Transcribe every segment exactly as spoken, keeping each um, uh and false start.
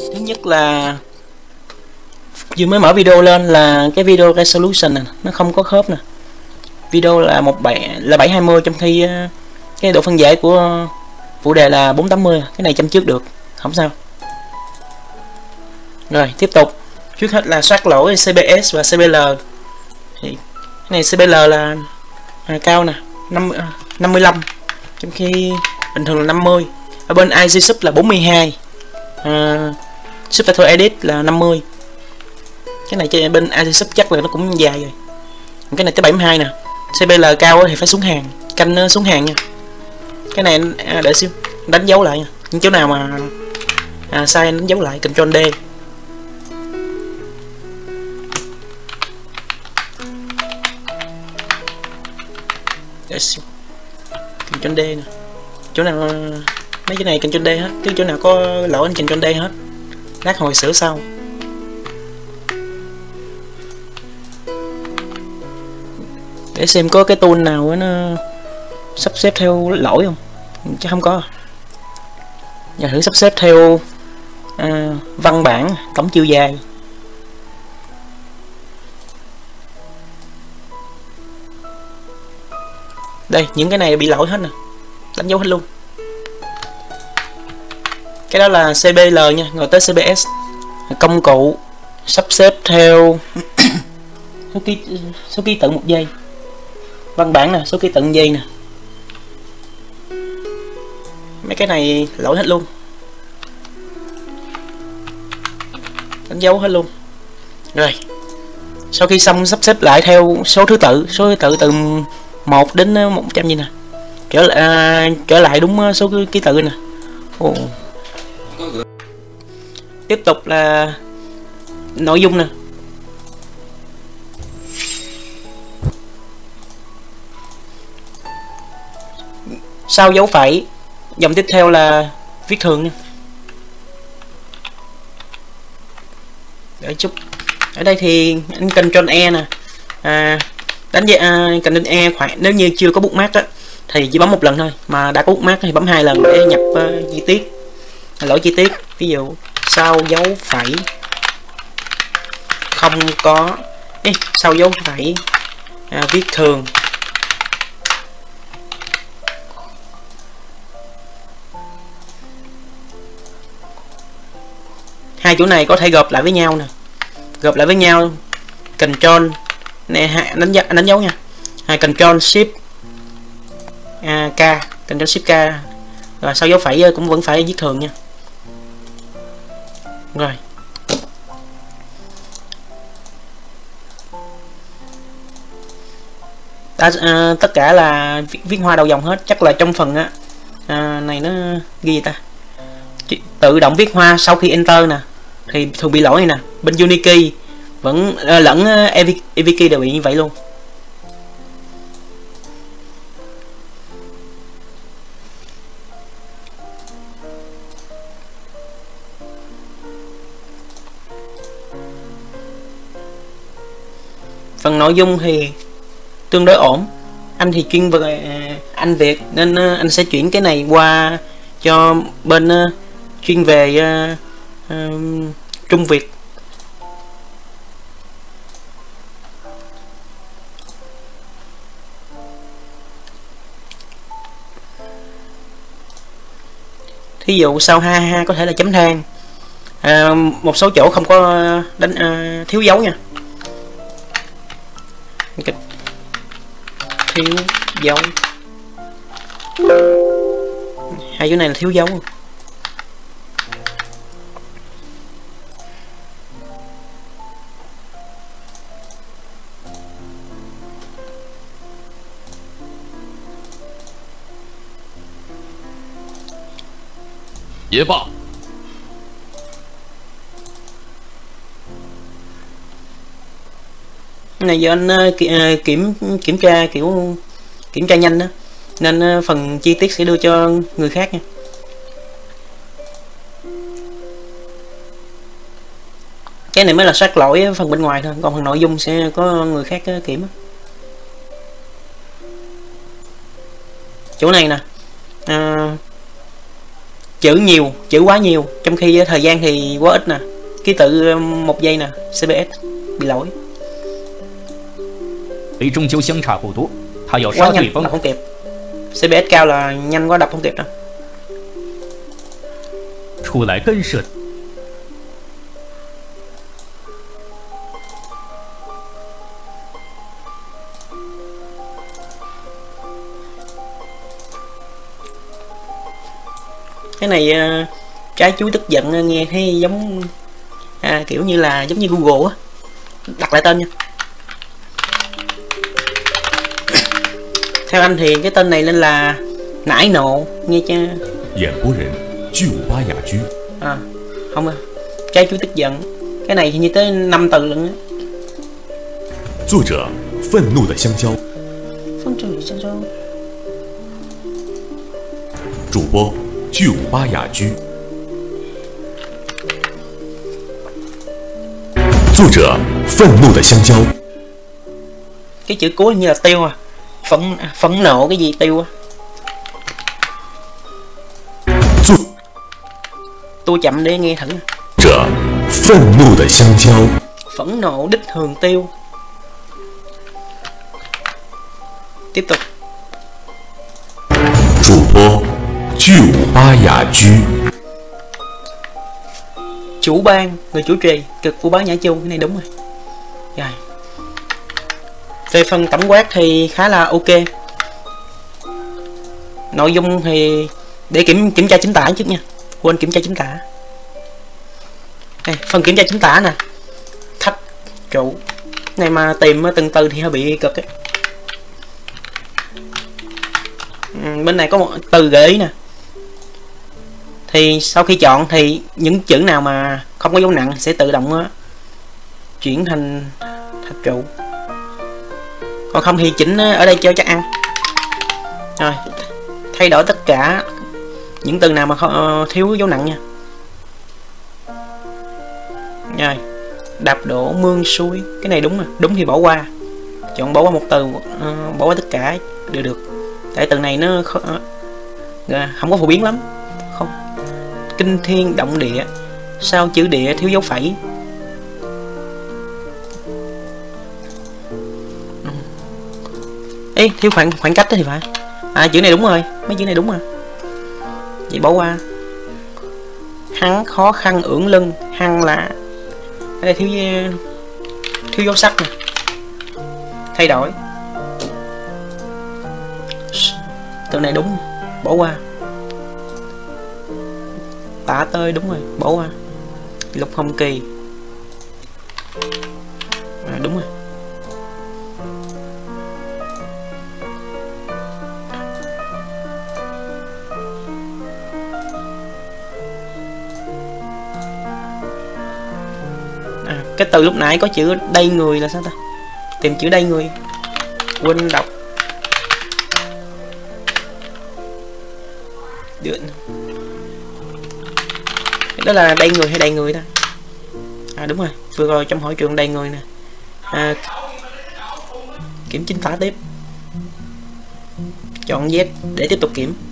Thứ nhất là vừa mới mở video lên là cái video resolution này, nó không có khớp nè. Video là một bảy là bảy hai mươi, trong khi cái độ phân giải của phụ đề là bốn tám mươi. Cái này chăm trước được, không sao. Rồi tiếp tục, trước hết là soát lỗi xê pê ét và xê pê lờ. Thì cái này xê pê lờ là à, cao nè, năm mươi lăm, trong khi bình thường là năm mươi. Ở bên i giê Sub là bốn mươi hai, à, Super Edit là năm mươi. Cái này trên bên i giê Sub chắc là nó cũng dài rồi. Cái này tới bảy mươi hai nè. xê pê lờ cao thì phải xuống hàng, canh nó xuống hàng nha. Cái này à, để xíu đánh dấu lại nha. Những chỗ nào mà à, sai đánh dấu lại, Ctrl D. Để xíu. Ctrl D nè. Chỗ nào mấy cái này Ctrl D hết, chứ chỗ nào có lỗi anh Ctrl D hết. Lát hồi sửa sau. Để xem có cái tool nào nó sắp xếp theo lỗi không, chứ không có. Giờ thử sắp xếp theo à, văn bản tổng chiều dài. Đây, những cái này bị lỗi hết nè, đánh dấu hết luôn. Cái đó là xê pê lờ nha, rồi tới xê pê ét. Công cụ sắp xếp theo số ký số ký tự một giây. Văn bản nè, số ký tự giây nè. Mấy cái này lỗi hết luôn, đánh dấu hết luôn. Rồi sau khi xong sắp xếp lại theo số thứ tự, số thứ tự từ một đến một trăm gì nè, trở lại à, trở lại đúng số ký tự nè. Ồ. Tiếp tục là nội dung nè. Sau dấu phẩy, dòng tiếp theo là viết thường nha. Để chút. Ở đây thì anh Ctrl E nè. À, đánh với à, Ctrl E khoảng nếu như chưa có bookmark á thì chỉ bấm một lần thôi, mà đã có bookmark thì bấm hai lần để nhập uh, chi tiết, lỗi chi tiết. Ví dụ sau dấu phẩy không có Ê, sau dấu phẩy à, viết thường. Hai chỗ này có thể gộp lại với nhau nè, gộp lại với nhau. Ctrl nè, đánh dấu, đánh dấu nha. À, Ctrl Shift à, K, Ctrl Shift K. Rồi sau dấu phẩy cũng vẫn phải viết thường nha. Rồi đã, à, tất cả là viết, viết hoa đầu dòng hết. Chắc là trong phần á à, này nó ghi gì ta, tự động viết hoa sau khi enter nè thì thường bị lỗi này nè. Bên Unikey vẫn à, lẫn e vê key đều bị như vậy luôn. Phần nội dung thì tương đối ổn. Anh thì chuyên về Anh Việt nên anh sẽ chuyển cái này qua cho bên chuyên về uh, uh, Trung Việt. Thí dụ sau ha ha có thể là chấm than. À, một số chỗ không có đánh uh, thiếu dấu nha. Thiếu dấu, hai chỗ này là thiếu dấu. Dễ bọ. Này giờ anh uh, kiểm kiểm tra kiểu kiểm tra nhanh đó, nên uh, phần chi tiết sẽ đưa cho người khác nha. Cái này mới là soát lỗi phần bên ngoài thôi, còn phần nội dung sẽ có người khác uh, kiểm. Chỗ này nè, uh, chữ nhiều, chữ quá nhiều, trong khi thời gian thì quá ít nè. Ký tự một giây nè, xê pê ét bị lỗi. 离中秋相差不多，他要 Quá 杀 nhanh, 对方 đọc。không kịp. xê pê ét cao là nhanh quá đọc không kịp đâu. 出来干涉。 Cái này uh, trái chuối tức giận nghe thấy giống à, kiểu như là giống như Google á. Đặt lại tên nha. Theo anh thì cái tên này nên là nải nộ nghe chưa? 演播人巨五八雅居， À, không à. Trái chuối tức giận. Cái này hình như tới năm từ lận á. 作者愤怒的香蕉， Phân trừ sao sao? 主播巨五八雅居，作者愤怒的香蕉， Cái chữ cuối như là tiêu à. Phẫn phẫn nộ cái gì tiêu à. 作 Tôi chậm để nghe thử. 者愤怒的香蕉， Phẫn nộ đích thường tiêu. Tiếp tục. 主播巨五八雅居， Chủ ban, người chủ trì, cực của bá Nhã Chu. Cái này đúng rồi. Rồi. Về phần tổng quát thì khá là ok. Nội dung thì để kiểm kiểm tra chính tả trước nha. Quên kiểm tra chính tả. Đây, phần kiểm tra chính tả nè. Thách trụ. Này mà tìm từng từ thì hơi bị cực ấy. Ừ, bên này có một từ gợi ý nè. Thì sau khi chọn thì những chữ nào mà không có dấu nặng sẽ tự động á, chuyển thành thạch trụ. Còn không thì chỉnh ở đây cho chắc ăn. Rồi, thay đổi tất cả những từ nào mà không, thiếu dấu nặng nha. Rồi, đạp đổ mương suối. Cái này đúng rồi, đúng thì bỏ qua. Chọn bỏ qua một từ, uh, bỏ qua tất cả đều được. Tại từ này nó không, uh, không có phổ biến lắm. Không. Kinh thiên động địa. Sao chữ địa thiếu dấu phẩy? Ê, thiếu khoảng khoảng cách đó thì phải. À, chữ này đúng rồi, mấy chữ này đúng rồi. Vậy bỏ qua. Hắn khó khăn ưỡn lưng. Hăng là ở đây thiếu thiếu dấu sắc nè. Thay đổi. Từ này đúng, bỏ qua. Tả tơi đúng rồi, bỏ qua. Lục Hồng Kỳ. À, đúng rồi. À, cái từ lúc nãy có chữ đây người là sao ta? Tìm chữ đây người. Quên đọc. Được. Đó là đây người hay đầy người ta? À đúng rồi, vừa rồi trong hội trường đầy người nè. À, kiểm chính tả tiếp. Chọn Z để tiếp tục kiểm.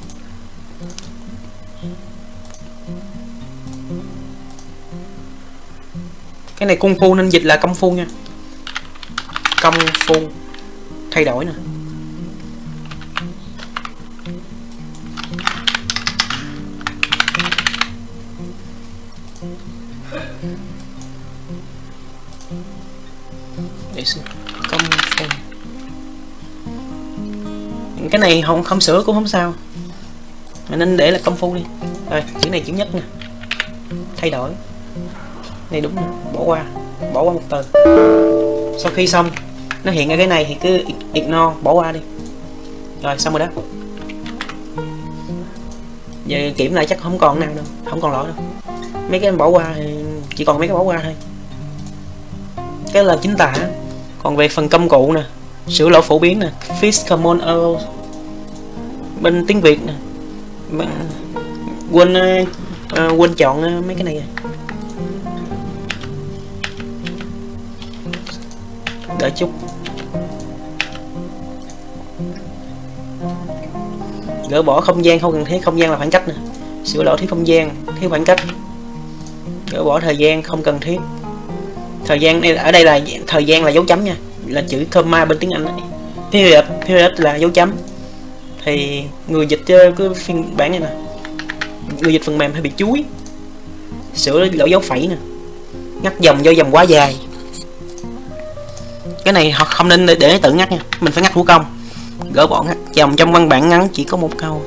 Cái này công phu nên dịch là công phu nha. Công phu. Thay đổi nè. Để xem. Công phu. Cái này không không sửa cũng không sao. Mà nên để là công phu đi. Rồi, chữ này chữ nhất nha. Thay đổi. Này đúng, bỏ qua. Bỏ qua một từ. Sau khi xong nó hiện ở cái này thì cứ ignore, bỏ qua đi. Rồi xong rồi đó. Giờ kiểm lại chắc không còn nào đâu, không còn lỗi đâu. Mấy cái bỏ qua thì chỉ còn mấy cái bỏ qua thôi. Cái là chính tả. Còn về phần công cụ nè, sửa lỗi phổ biến nè, fix common error. Bên tiếng Việt nè. Quên uh, quên chọn uh, mấy cái này. Đợi chút. Gỡ bỏ không gian không cần thiết, không gian là khoảng cách nè. Sửa lỗi thiếu không gian, thiếu khoảng cách. Gỡ bỏ thời gian không cần thiết. Thời gian đây, ở đây là thời gian là dấu chấm nha, là chữ comma bên tiếng Anh đấy. Period, period là dấu chấm. Thì người dịch cái phiên bản này nè, người dịch phần mềm hay bị chuối. Sửa lỗi dấu phẩy nè, ngắt dòng do dòng quá dài. Cái này họ không nên để, để tự ngắt nha, mình phải ngắt thủ công. Gỡ bỏ ngắt dòng trong văn bản ngắn chỉ có một câu.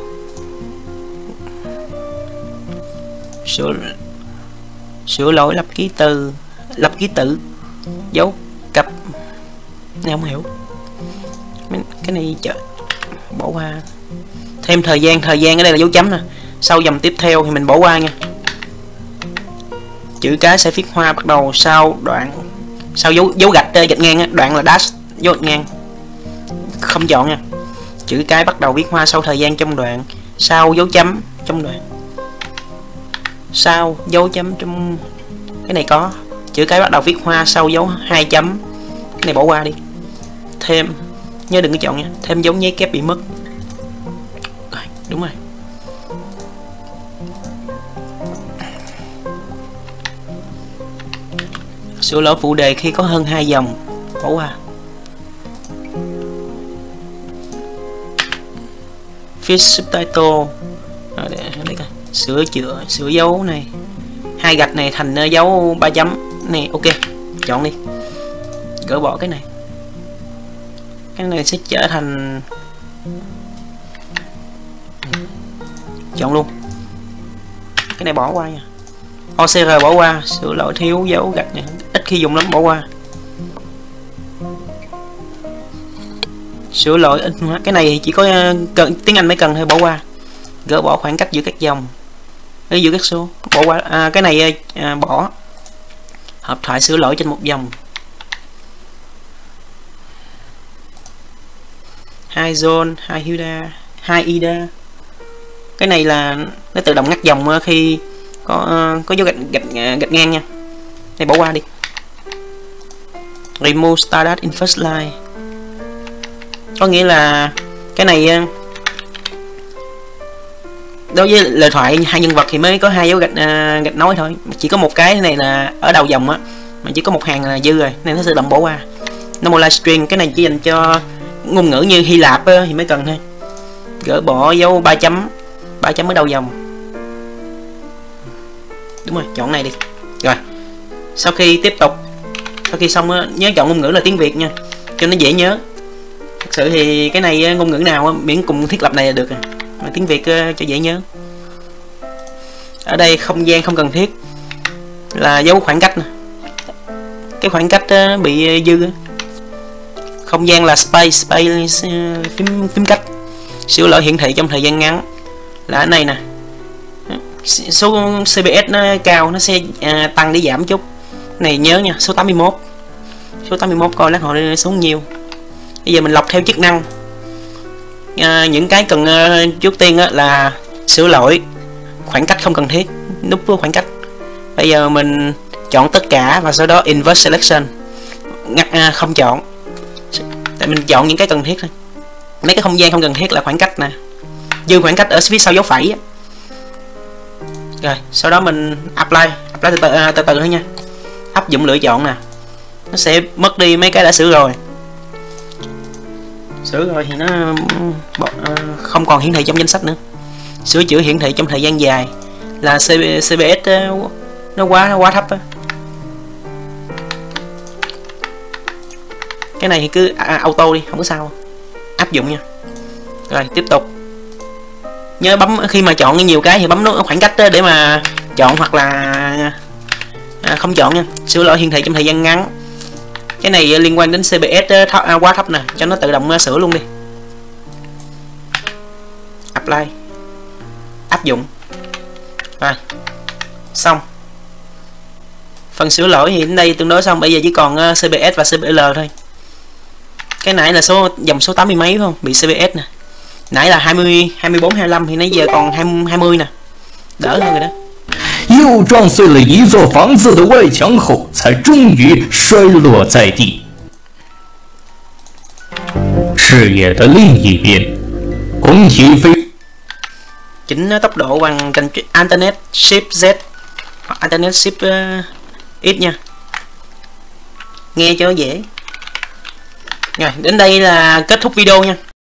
Sửa sửa lỗi lập ký từ, lập ký tự, dấu cặp. Này không hiểu. Cái này chợ bỏ qua. Thêm thời gian, thời gian ở đây là dấu chấm nè. Sau dòng tiếp theo thì mình bỏ qua nha. Chữ cái sẽ viết hoa bắt đầu sau đoạn, sau dấu dấu gạch gạch ngang á, đoạn là dash, dấu gạch ngang. Không chọn nha. Chữ cái bắt đầu viết hoa sau thời gian trong đoạn, sau dấu chấm trong đoạn. Sau dấu chấm trong cái này có. Chữ cái bắt đầu viết hoa sau dấu hai chấm. Cái này bỏ qua đi. Thêm, nhớ đừng có chọn nha, thêm dấu nháy kép bị mất. Rồi, đúng rồi. Sửa lỗi phụ đề khi có hơn hai dòng, bỏ qua. Fix subtitle. Rồi, để, để coi. Sửa chữa, sửa dấu này, hai gạch này thành dấu ba chấm này, ok, chọn đi. Gỡ bỏ cái này, cái này sẽ trở thành, chọn luôn cái này, bỏ qua nha. o xê rờ bỏ qua. Sửa lỗi thiếu dấu gạch này, ít khi dùng lắm, bỏ qua. Sửa lỗi in hóa, cái này chỉ có cần tiếng Anh mới cần thôi, bỏ qua. Gỡ bỏ khoảng cách giữa các dòng, giữa các số, bỏ qua. À, cái này à, bỏ. Hợp thoại sửa lỗi trên một dòng. Hai zone, hai hilda, hai ida. Cái này là nó tự động ngắt dòng khi có có dấu gạch gạch gạch ngang nha. Này bỏ qua đi. Remove stardust in first line. Có nghĩa là cái này đối với lời thoại hai nhân vật thì mới có hai dấu gạch uh, gạch nối thôi, chỉ có một cái này là ở đầu dòng á, mà chỉ có một hàng là dư rồi nên nó sẽ tự động bỏ qua. Normal line string, cái này chỉ dành cho ngôn ngữ như Hy Lạp á, thì mới cần thôi. Gỡ bỏ dấu ba chấm, ba chấm ở đầu dòng. Đúng rồi, chọn này đi. Rồi sau khi tiếp tục, sau khi xong á, nhớ chọn ngôn ngữ là tiếng Việt nha, cho nó dễ nhớ. Thật sự thì cái này ngôn ngữ nào á, miễn cùng thiết lập này là được rồi. Mà tiếng Việt uh, cho dễ nhớ. Ở đây không gian không cần thiết là dấu khoảng cách nè. Cái khoảng cách uh, bị dư. Không gian là space, space uh, phím phím cách. Sửa lỗi hiển thị trong thời gian ngắn là ở này nè. Số xê pê ét nó cao, nó sẽ uh, tăng để giảm chút. Này nhớ nha, số tám mươi mốt. Số tám mươi mốt coi lát họ đi xuống nhiều. Bây giờ mình lọc theo chức năng. À, những cái cần uh, trước tiên uh, là sửa lỗi khoảng cách không cần thiết, nút khoảng cách. Bây giờ mình chọn tất cả và sau đó invert selection, ngắt uh, không chọn, tại mình chọn những cái cần thiết thôi. Mấy cái không gian không cần thiết là khoảng cách nè, dư khoảng cách ở phía sau dấu phẩy. Rồi sau đó mình apply, apply từ từ, uh, từ từ thôi nha. Áp dụng lựa chọn nè, nó sẽ mất đi mấy cái đã sửa rồi. Sửa rồi thì nó không còn hiển thị trong danh sách nữa. Sửa chữa hiển thị trong thời gian dài là xê pê ét nó quá nó quá thấp á. Cái này thì cứ à, auto đi, không có sao. Áp dụng nha. Rồi tiếp tục. Nhớ bấm khi mà chọn nhiều cái thì bấm nút khoảng cách để mà chọn, hoặc là à, không chọn nha. Sửa lỗi hiển thị trong thời gian ngắn. Cái này liên quan đến xê pê ét thấp, à, quá thấp nè, cho nó tự động sửa luôn đi. Apply, áp dụng. Rồi xong. Phần sửa lỗi thì đến đây tương đối xong. Bây giờ chỉ còn xê pê ét và xê pê lờ thôi. Cái nãy là số dòng số tám mươi mấy phải không, bị xê pê ét nè. Nãy là hai mươi, hai mươi bốn, hai mươi lăm thì nãy giờ còn hai mươi nè, đỡ hơn rồi đó. 又撞碎了一座房子的外墙后，才终于摔落在地。视野的另一边，红旗飞。 chỉnh tốc độ bằng kênh Alternate Shift Z hoặc Alternate Shift uh, X nha, nghe cho dễ. Rồi đến đây là kết thúc video nha.